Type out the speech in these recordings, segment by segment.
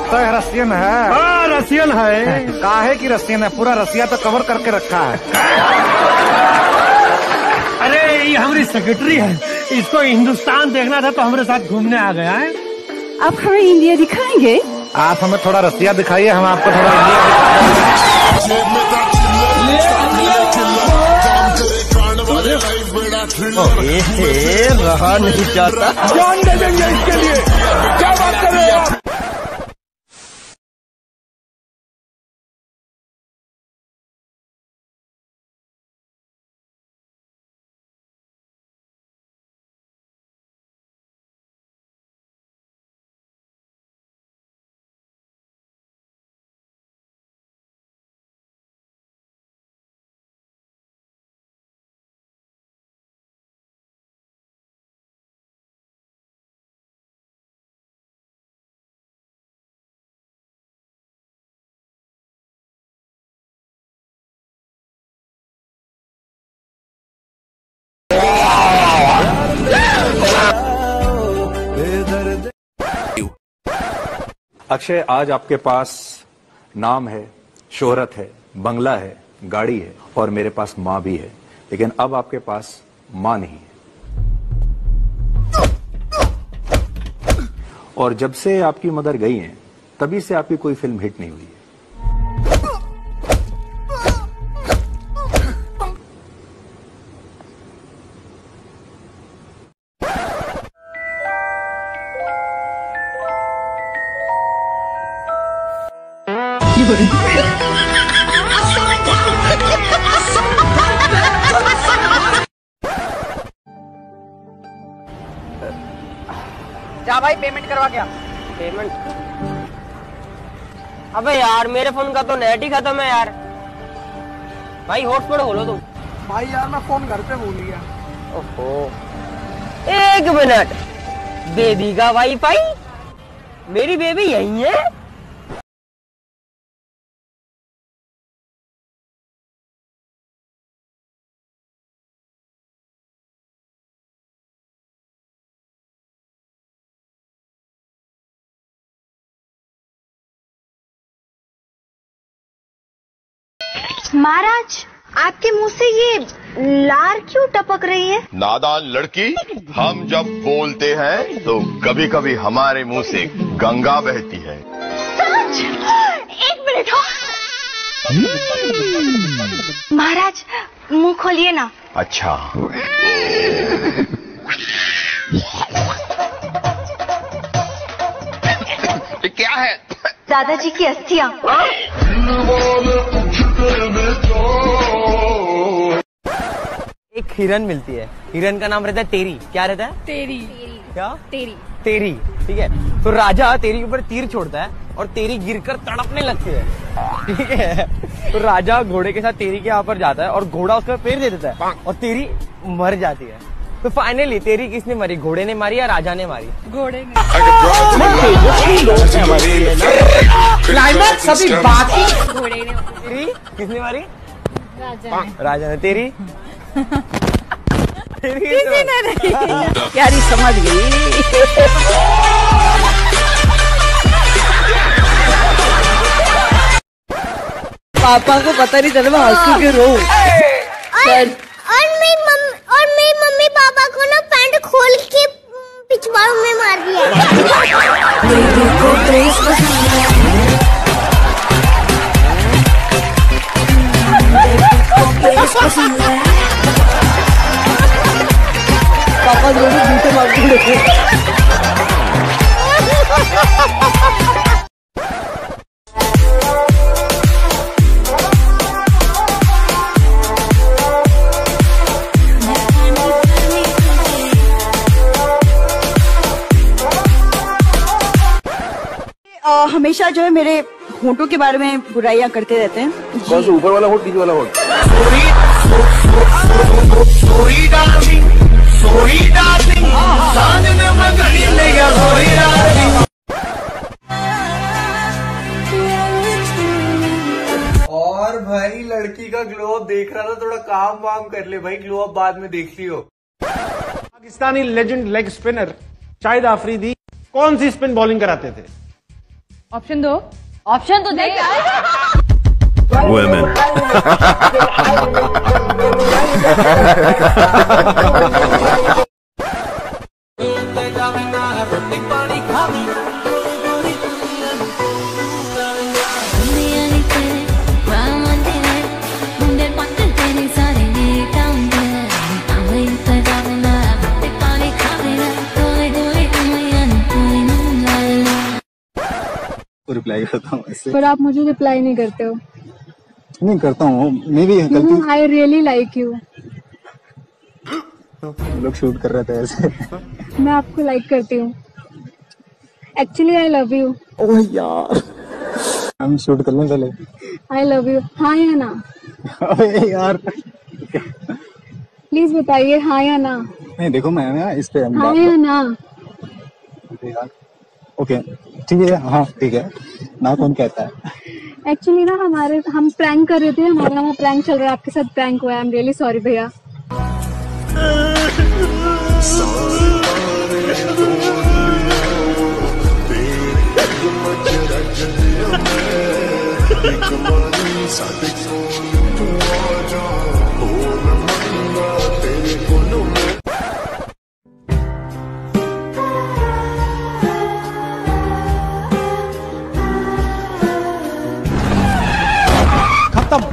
लगता है रसियन है। हाँ रसियन है। काहे की रसियन है, पूरा रसिया तो कवर करके रखा है। अरे ये हमारी सेक्रेटरी है, इसको हिंदुस्तान देखना था तो हमारे साथ घूमने आ गया है। आप हमें इंडिया दिखाएंगे? आप हमें थोड़ा रसिया दिखाइए, हम आपको थोड़ा इंडिया। रहा नहीं जाता, जान दे देंगे इसके लिए, क्या बात कर रहे हो आप? अक्षय, आज आपके पास नाम है, शोहरत है, बंगला है, गाड़ी है और मेरे पास माँ भी है, लेकिन अब आपके पास माँ नहीं है। और जब से आपकी मदर गई हैं, तभी से आपकी कोई फिल्म हिट नहीं हुई है। जा भाई, पेमेंट करवा क्या? पेमेंट? अबे यार मेरे फोन का तो नेट ही खत्म है यार। भाई हॉटस्पॉट खोलो तुम। भाई यार मैं फोन घर पे भूल गया। ओहो, एक मिनट, बेबी का वाईफाई? मेरी बेबी यही है? महाराज, आपके मुंह से ये लार क्यों टपक रही है? नादान लड़की, हम जब बोलते हैं तो कभी कभी हमारे मुंह से गंगा बहती है। सच? एक मिनट हो। महाराज मुंह खोलिए ना। अच्छा। क्या है? दादाजी की अस्थियां। एक हिरन मिलती है, हिरन का नाम रहता है तेरी। क्या रहता है? तेरी। क्या? तेरी। तेरी, ठीक है। तो राजा तेरी के ऊपर तीर छोड़ता है और तेरी गिरकर तड़पने लगती है, ठीक है। तो राजा घोड़े के साथ तेरी के यहाँ पर जाता है और घोड़ा उसके पैर दे देता है और तेरी मर जाती है। तो फाइनली तेरी किसने मारी, घोड़े ने मारी या राजा ने मारी? घोड़े ने। क्लाइमैक्स अभी बाकी। घोड़े ने। तेरी किसने मारी? राजा ने। राजा ने। तेरी किसी ने नहीं। यारी समझ गई। पापा को पता नहीं चला, मैं हंसू के रो। और मेरी मम्मी पापा को ना पैंट खोल के पिछवाड़ों में मार दिया। पापा दोनों जूते मारते हैं। हमेशा जो है मेरे होंठों के बारे में बुराइयां करते रहते हैं। कौन सा, ऊपर वाला होंठ, नीचे वाला होंठ? और भाई लड़की का ग्लो अप देख रहा था, थोड़ा काम वाम कर ले भाई, ग्लो अप बाद में देख लियो। Pakistani legend leg spinner Shahid Afridi कौन सी स्पिन बॉलिंग कराते थे? ऑप्शन दो। ऑप्शन तो दे। Women. रिप्लाई करता हूँ ऐसे। पर आप मुझे रिप्लाई नहीं करते हो। नहीं करता हूँ, मे भी गलती। I really like you. लोग शूट कर रहे थे ऐसे। मैं आपको लाइक करती हूँ। Actually I love you. Oh यार, हम शूट कर लें पहले। आई लव यू, हाँ या ना? अबे यार प्लीज बताइए हाँ या ना। नहीं देखो मैं ना इस पे हाँ या ना। यार ओके ठीक है, हाँ ठीक है ना। कौन कहता है? एक्चुअली ना हम प्रैंक कर रहे थे, हमारा वहाँ प्रैंक चल रहा है, आपके साथ प्रैंक हुआ है। आई एम रियली सॉरी भैया। खत्म।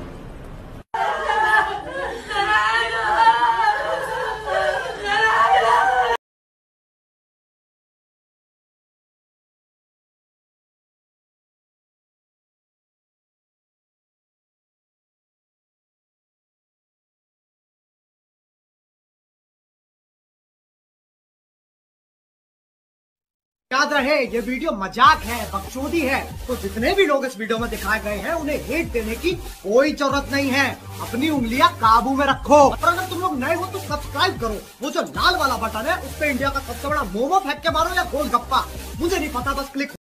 याद रहे ये वीडियो मजाक है, बकचोदी है, तो जितने भी लोग इस वीडियो में दिखाए गए हैं उन्हें हेट देने की कोई जरूरत नहीं है। अपनी उंगलियां काबू में रखो। और अगर तुम लोग नए हो तो सब्सक्राइब करो। वो जो लाल वाला बटन है उस पे इंडिया का सबसे बड़ा मोमो फेंक के मारो या गोलगप्पा, मुझे नहीं पता, बस क्लिक